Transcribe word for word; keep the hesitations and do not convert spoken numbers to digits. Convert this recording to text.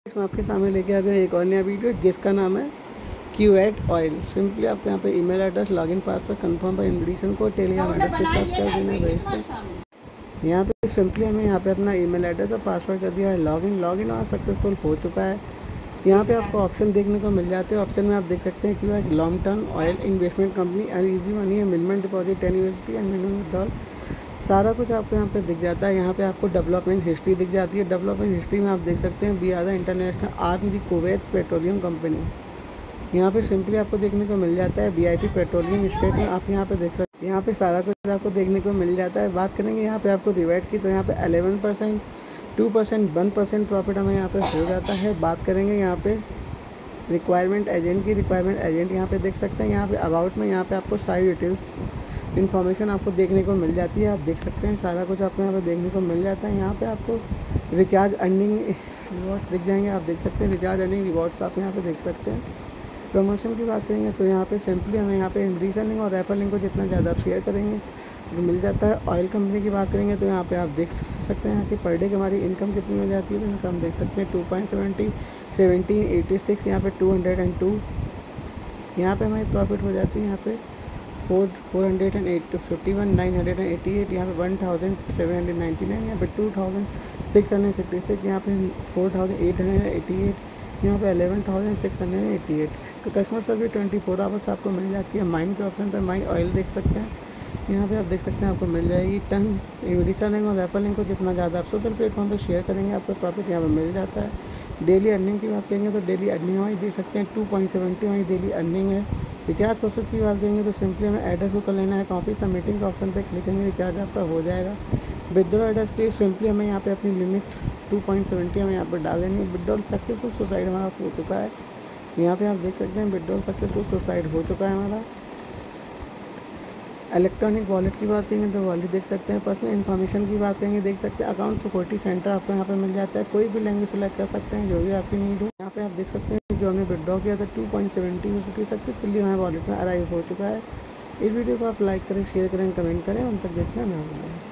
मैं आपके सामने लेके आ गया एक और नया वीडियो जिसका नाम है क्यू एट ऑयल। सिंपली आपको यहाँ पे email address, login password, confirm पर इन्विटेशन कोड, टेलीग्राम एड्रेस के साथ कर देना है। यहाँ पे सिंपली हमें यहाँ पे अपना ईमेल एड्रेस और पासवर्ड कर दिया है। लॉगिन लॉगिन और सक्सेसफुल हो चुका है। यहाँ पे आपको ऑप्शन देखने को मिल जाते हैं। ऑप्शन में आप देख सकते हैं Q eight long term oil investment company and easy money है, minimum deposit ten USD and minimum withdrawal, सारा कुछ आपको यहाँ पे दिख जाता है। यहाँ पे आपको डेवलपमेंट हिस्ट्री दिख जाती है। डेवलपमेंट हिस्ट्री में आप देख सकते हैं we are the international arm the Kuwait petroleum company. यहाँ पे सिंपली आपको देखने को मिल जाता है वीआईपी पेट्रोलियम स्टेट में आप यहाँ पे देख सकते हैं। यहाँ पे सारा कुछ आपको देखने को मिल जाता है। बात करेंगे यहाँ पे आपको रिवेट की, तो यहाँ पे eleven percent two percent one percent profit हमें यहाँ पे हो जाता है। बात करेंगे यहाँ पे रिक्वायरमेंट एजेंट की, रिक्वायरमेंट एजेंट यहाँ पे देख सकते हैं। यहाँ पे अबाउट में यहाँ पे आपको सारी डिटेल्स इन्फॉर्मेशन आपको देखने को मिल जाती है। आप देख सकते हैं सारा कुछ आपको यहाँ पे देखने को मिल जाता है। यहाँ पे आपको रिचार्ज अर्निंग रिवॉर्ड्स दिख जाएंगे। आप देख सकते हैं रिचार्ज अर्निंग रिवॉर्ड्स आप यहाँ पे देख सकते हैं। प्रमोशन की बात करेंगे तो यहाँ पे सिंपली हमें यहाँ पे रीसेलिंग और रेफर लिंक को जितना ज़्यादा शेयर करेंगे तो मिल जाता है। ऑयल कंपनी की बात करेंगे तो यहाँ पे आप देख सकते हैं कि पर डे की हमारी इनकम कितनी हो जाती है। तो इनकम देख सकते हैं two point seventy seventeen eighty six यहाँ पे टू हंड्रेड एंड टू यहाँ पे हमारी प्रॉफिट हो जाती है। यहाँ पे four four hundred and eight fifty one nine hundred and eighty eight यहाँ पे one thousand seven hundred ninety nine यहाँ पे two thousand six hundred sixty six यहाँ पे four thousand eight hundred eighty eight यहाँ पे eleven thousand six hundred eighty eight तो customer service twenty four hours आपको मिल जाती है। माइन के ऑप्शन पर माई ऑयल देख सकते हैं। यहाँ पे आप देख सकते हैं आपको मिल जाएगी टन रीसेलिंग और रेफर लिंक को जितना ज़्यादा आप सोशल प्लेटफॉर्म पर शेयर करेंगे आपको प्रॉफिट यहाँ पर मिल जाता है। डेली अर्निंग की बात करेंगे तो डेली अर्निंग हमारी देख सकते हैं टू पॉइंट सेवेंटी हमारी डेली अर्निंग है। रिचार्ज प्रोसेस की बात करेंगे तो सिंपली हमें एड्रेस को कर लेना है, कॉपी सबमिटिंग के ऑप्शन पे क्लिक करेंगे, रिचार्ज आपका हो जाएगा। विड्रॉल एड्रेस के सिंपली हमें यहाँ पे अपनी लिमिट टू पॉइंट सेवेंटी हमें यहाँ पर डाल देनी है। विड्रॉल सक्सेसफुल सुसाइड हमारा हो चुका है। यहाँ पे आप देख सकते हैं विड्रॉल सक्सेसफुल सुसाइड हो चुका है हमारा। इलेक्ट्रॉनिक वॉलेट की बात करेंगे तो वॉलेट देख सकते हैं। पर्सनल इन्फॉर्मेशन की बात करेंगे देख सकते हैं अकाउंट सिक्योरिटी सेंटर आपको यहाँ पे मिल जाता है। कोई भी लैंग्वेज सेलेक्ट कर सकते हैं जो भी आपकी नीड हो। यहाँ पे आप देख सकते हैं जो हमने विड्रॉ किया था टू पॉइंट सेवेंटी सक्सेसफुली हमारे वॉलेट में अराइव हो चुका है। इस वीडियो को आप लाइक करें, शेयर करें, कमेंट करें। उन तक देखना ना भूलें।